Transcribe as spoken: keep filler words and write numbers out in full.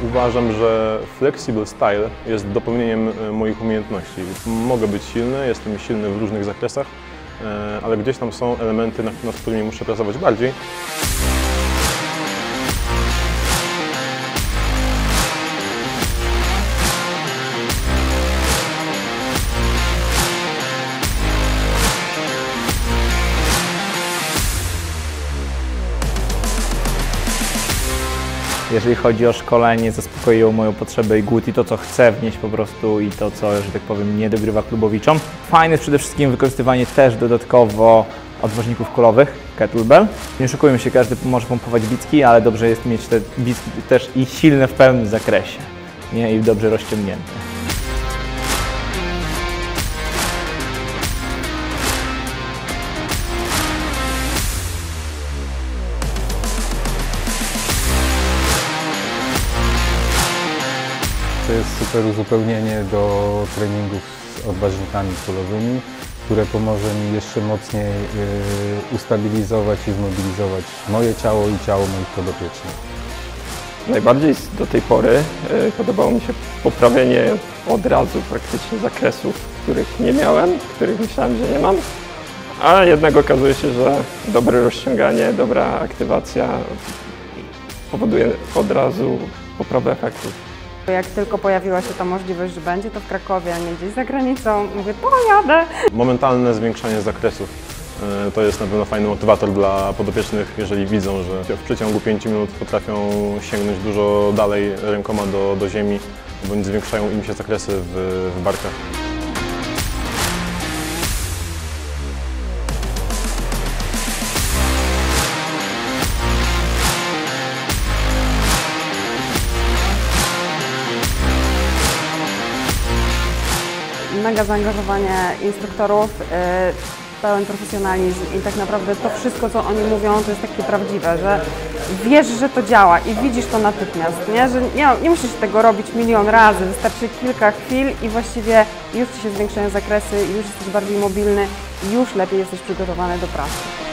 Uważam, że flexible style jest dopełnieniem moich umiejętności. Mogę być silny, jestem silny w różnych zakresach, ale gdzieś tam są elementy, nad którymi muszę pracować bardziej. Jeżeli chodzi o szkolenie, zaspokoiło moją potrzebę i głód i to, co chcę wnieść po prostu i to, co, że tak powiem, nie dogrywa klubowiczom. Fajne jest przede wszystkim wykorzystywanie też dodatkowo odważników kulowych, kettlebell. Nie oszukujmy się, każdy może pompować bicki, ale dobrze jest mieć te bicki też i silne w pełnym zakresie, nie? I dobrze rozciągnięte. To jest super uzupełnienie do treningów z odważnikami kulowymi, które pomoże mi jeszcze mocniej ustabilizować i zmobilizować moje ciało i ciało moich podopiecznych. Najbardziej do tej pory podobało mi się poprawienie od razu praktycznie zakresów, których nie miałem, których myślałem, że nie mam, a jednak okazuje się, że dobre rozciąganie, dobra aktywacja powoduje od razu poprawę efektów. Jak tylko pojawiła się ta możliwość, że będzie to w Krakowie, a nie gdzieś za granicą, mówię, to jadę. Momentalne zwiększanie zakresów to jest na pewno fajny motywator dla podopiecznych, jeżeli widzą, że w przeciągu pięciu minut potrafią sięgnąć dużo dalej rękoma do, do ziemi, bądź zwiększają im się zakresy w, w barkach. Mega zaangażowanie instruktorów, pełen profesjonalizm i tak naprawdę to wszystko, co oni mówią, to jest takie prawdziwe, że wiesz, że to działa i widzisz to natychmiast, nie? Że nie, nie musisz tego robić milion razy, wystarczy kilka chwil i właściwie już Ci się zwiększają zakresy, już jesteś bardziej mobilny, już lepiej jesteś przygotowany do pracy.